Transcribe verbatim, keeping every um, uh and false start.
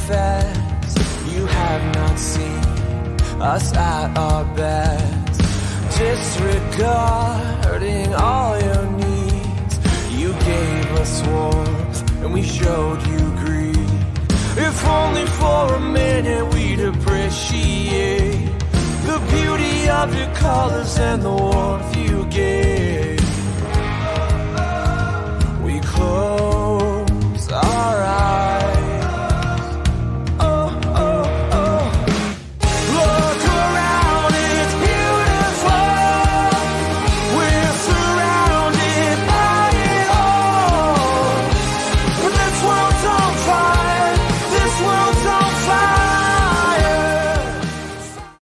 confess you have not seen us at our best. Disregarding all your needs, you gave us warmth and we showed you greed. If only for a minute we'd appreciate the beauty of your colors and the warmth you gave. We close